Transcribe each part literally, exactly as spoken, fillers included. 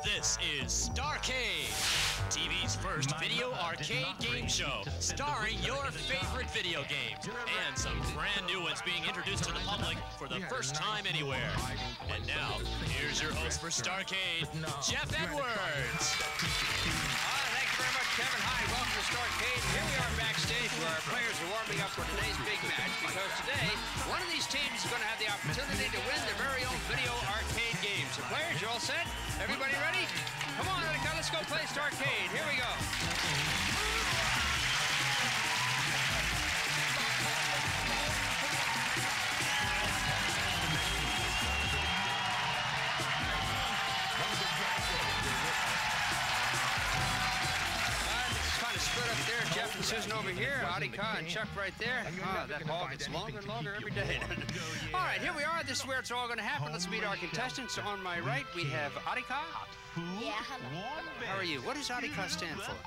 This is Starcade, T V's first video arcade game show, starring your favorite video games, and some brand new ones being introduced to the public for the first time anywhere. And now, here's your host for Starcade, Jeff Edwards. Uh, thank you very much, Kevin. Hi, welcome to Starcade. Here we are backstage where our players are warming up for today's big match, because today, one of these teams is going to have the opportunity to win their very own video arcade game. So players, you all set? Everybody ready? Come on, let's go play Starcade. Here we go. Split up there, Jeff and Susan over here, Adika and Chuck right there. Oh, that hall gets longer and longer every day. All right, here we are. This is where it's all going to happen. Let's meet our contestants. On my right, we have Adika. Yeah, hello. How are you? What does Adika stand for?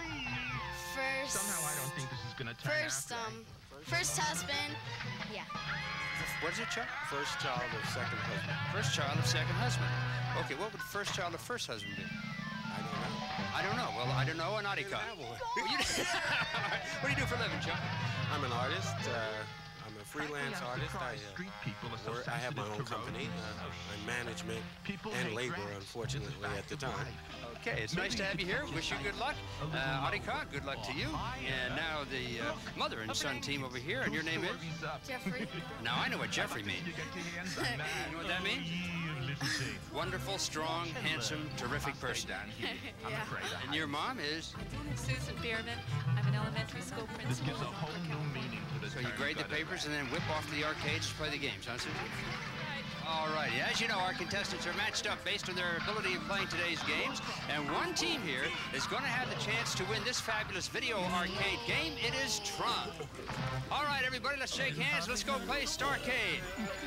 First. Somehow I don't think this is going to turn First, out um, first husband. Yeah. What is it, Chuck? First child of second husband. First child of second husband. Okay, what would the first child of first husband be? I don't know. I don't know. Well, I don't know an Adika. Well, you what do you do for a living, Chuck? I'm an artist. Uh, I'm a freelance artist. I, uh, work, I have my own company. Uh, I'm management and labor, unfortunately, at the time. Okay, it's nice to have you here. Wish you good luck. Uh, Adika, good luck to you. And now the uh, mother and son team over here, and your name is? Jeffrey. Now, I know what Jeffrey means. You know what that means? Wonderful, strong, handsome, terrific person. Yeah. And your mom is? Susan Bierman. I'm an elementary school principal. This gives a whole new meaning to the So you grade the papers and then whip off to the arcades to play the games, huh, Susan? All right. As you know, our contestants are matched up based on their ability of playing today's games. And one team here is going to have the chance to win this fabulous video arcade game. It is Tron. All right, everybody, let's shake hands. Let's go play Starcade.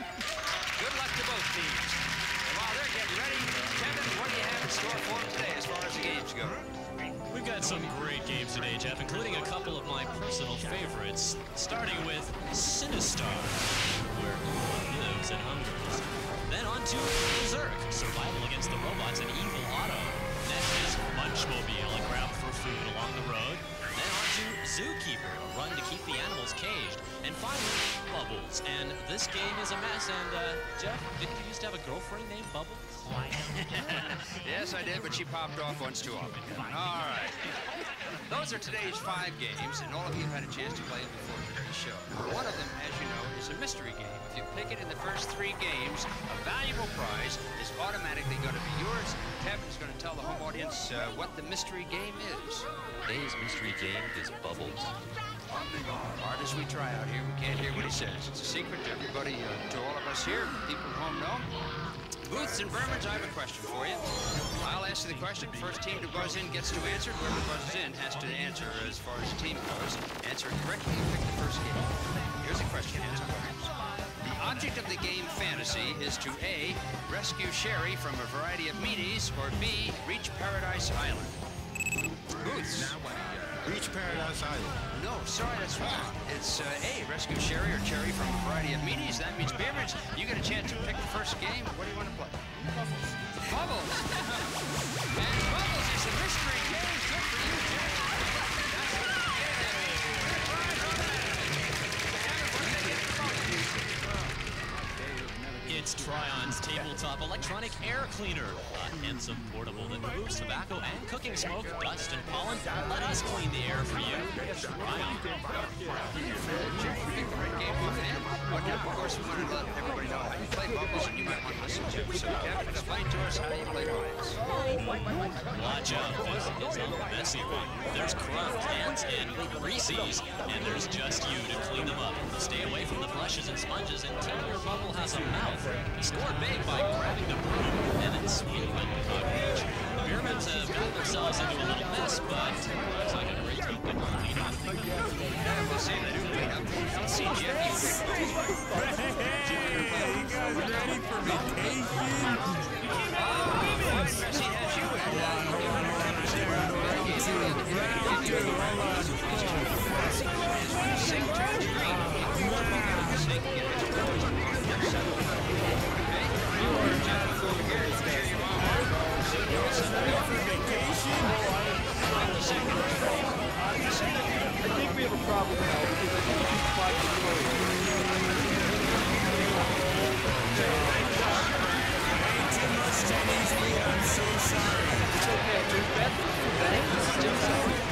Good luck to both teams. And while they're getting ready, Kevin, what do you have in store for them today as far as the games go? We've got some great games today, Jeff, including a couple of my personal favorites, starting with Sinistar, where one lives and hungers. Then on to Berserk, survival against the robots and evil Otto. Next is Munchmobile, a grab for food along the road. Then on to Zookeeper, a run to keep the animals caged. And finally, Bubbles. And this game is a mess. And, uh, Jeff, didn't you used to have a girlfriend named Bubbles? Yes, I did, but she popped off once too often. All right. Those are today's five games, and all of you have had a chance to play them before today's show. One of them, as you know, is a mystery game. If you pick it in the first three games, a valuable prize is automatically going to be yours. Kevin's going to tell the home audience uh, what the mystery game is. Today's mystery game is Bubbles. Hard as we try out here, we can't hear what he says. It's a secret to everybody, uh, to all of us here. People at home know. Booths and Bermans, I have a question for you. I'll ask you the question. First team to buzz in gets to answer. Whoever buzzes in has to answer as far as the team goes. Answer it correctly and pick the first game. Here's a question answer. The object of the game Fantasy is to A, rescue Sherry from a variety of meanies, or B, reach Paradise Island. Booths. Reach Paradise Island. No, sorry, that's wrong. It's uh, A, rescue Sherry or Cherry from a variety of meanies. That means Beermans, you get a chance to pick the first game. What do you want to play? Bubbles. Bubbles. And Bubbles is a mystery game. Good for you, Jerry. That's what you get. Good prize on that. Kevin, what do they get for Bubbles? It's Trion's tabletop electronic air cleaner, a handsome portable that removes tobacco and cooking smoke, dust, and pollen. Let us clean the air for you. Trion. Jerry, you picked the right game for him. But now, of course, we want to let everybody know how you play Bubbles, and you might want to listen to it. So, Kevin, explain to us how you play Bubbles. Watch out, this is a messy one. There's crumbs, ants, and Reese's, and there's just you to clean them up. Stay away from the brushes and sponges until your bubble has a mouth. Score big by grabbing the broom and then swinging on the cockroach. The Beermans have got themselves into a little mess, but looks like a great team to clean up. Yeah, we'll see the new cleanup. Let's see, Jeff. Hey, you guys ready for vacation? Oh, Messi has you in. have a problem now because I think you spot the code. Too much Chinese food, I'm so sorry. It's okay, there's bad things to bang, it's still sandwich.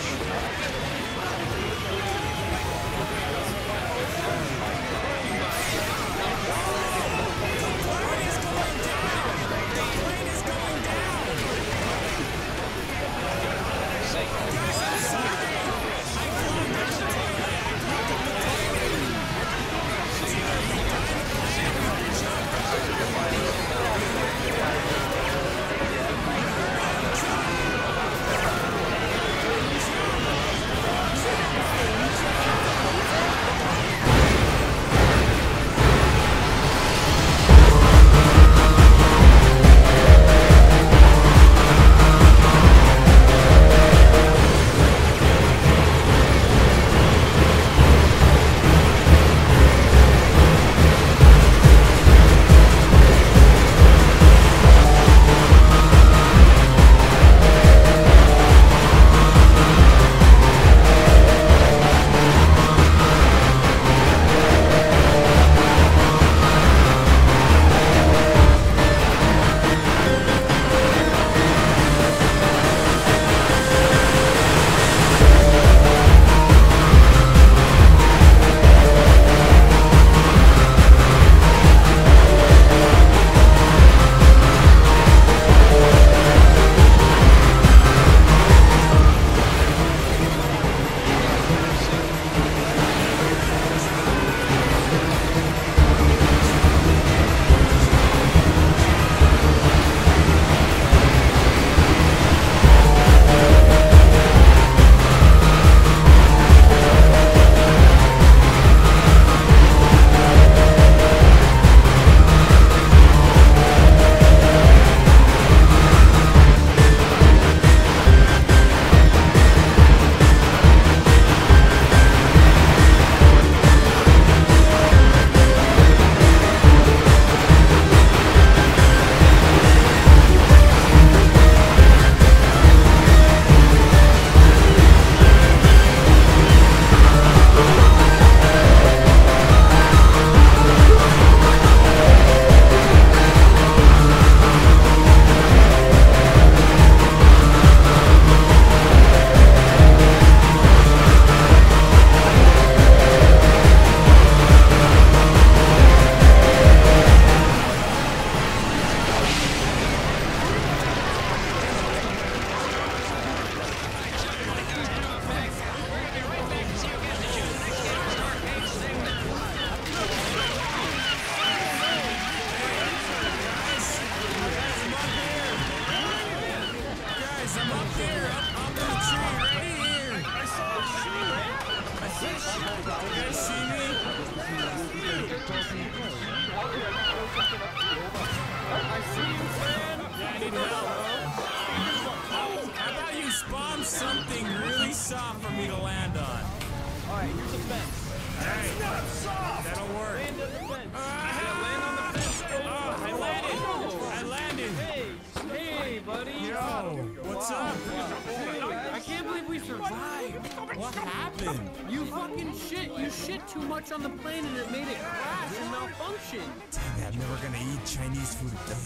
Spawn something really soft for me to land on. Alright, here's a fence. That's not soft! That'll work. Land on the fence. Uh, Yeah, land on the fence. Oh, I landed! I landed! Hey, hey, buddy. Yo, what's Wow. up? Wow. I can't believe we survived. What happened? You fucking shit. You shit too much on the plane and it made it crash and malfunction. Dang it, I'm never gonna eat Chinese food again.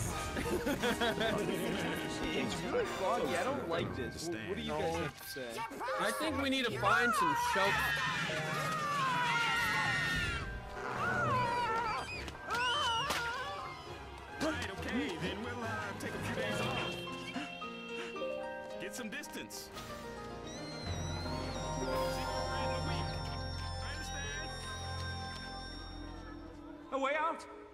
It's really foggy. I don't like this. What, what do you guys have to say? I think we need to find some shelter. Right, okay, then we'll uh, take a few days off. Get some distance. See you in a week. I understand. A way out?